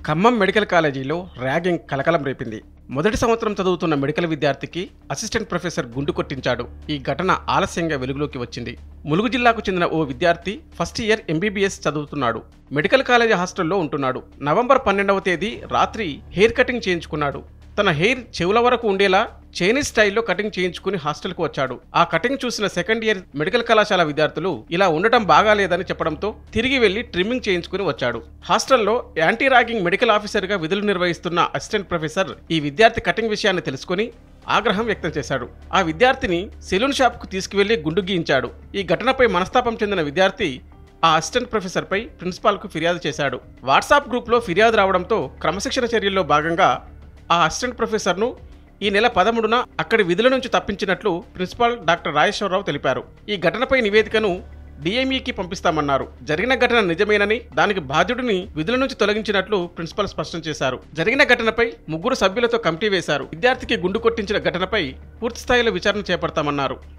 Khammam medical కాలేజీలో ragging కలకలం రేపింది. మొదటి సంవత్సరం చదువుతున్న మెడికల్ విద్యార్థికి అసిస్టెంట్ ప్రొఫెసర్ గుండు కొట్టించాడు. ఈ ఘటన ఆలస్యంగా వెలుగులోకి వచ్చింది. ములుగు జిల్లాకు చెందిన ఓ విద్యార్థి ఫస్ట్ ఇయర్ ఎంబీబీఎస్ చదువుతున్నాడు. మెడికల్ కాలేజీ హాస్టల్లో ఉంటున్నాడు. నవంబర్ 12వ తేదీ రాత్రి హెయిర్ కటింగ్ చేయించుకున్నాడు. తన హెయిర్ చెవుల వరకు ఉండేలా చైనీస్ స్టైల్లో కటింగ్ చేయించుకుని హాస్టల్కు వచ్చాడు. ఆ కటింగ్ చూసిన సెకండ్ ఇయర్ మెడికల్ కళాశాల విద్యార్థులు ఇలా ఉండటం బాగాలేదని చెప్పడంతో తిరిగి వెళ్లి ట్రిమ్మింగ్ చేయించుకుని వచ్చాడు. హాస్టల్లో యాంటీ ర్యాగింగ్ మెడికల్ ఆఫీసర్గా విధులు నిర్వహిస్తున్న అసిస్టెంట్ ప్రొఫెసర్ ఈ విద్యార్థి కటింగ్ విషయాన్ని తెలుసుకుని ఆగ్రహం వ్యక్తం చేశాడు. ఆ విద్యార్థిని సెలూన్ షాప్కు తీసుకువెళ్లి గుండు గీయించాడు. ఈ ఘటనపై మనస్తాపం చెందిన విద్యార్థి ఆ అసిస్టెంట్ ప్రొఫెసర్పై ప్రిన్సిపాల్కు ఫిర్యాదు చేశాడు. వాట్సాప్ గ్రూప్లో ఫిర్యాదు రావడంతో క్రమశిక్షణ చర్యల్లో భాగంగా ఆ అసిస్టెంట్ ప్రొఫెసర్ను ఈ నెల 13న అక్కడి విధుల నుంచి తప్పించినట్లు ప్రిన్సిపాల్ డాక్టర్ రాజేశ్వరరావు తెలిపారు. ఈ ఘటనపై నివేదికను డిఎంఈకి పంపిస్తామన్నారు. జరిగిన ఘటన నిజమేనని, దానికి బాధ్యుడిని విధుల నుంచి తొలగించినట్లు ప్రిన్సిపాల్ స్పష్టం చేశారు. జరిగిన ఘటనపై 3 సభ్యులతో కమిటీ వేశారు. విద్యార్థికి గుండు కొట్టించిన ఘటనపై పూర్తిస్థాయిలో విచారణ చేపడతామన్నారు.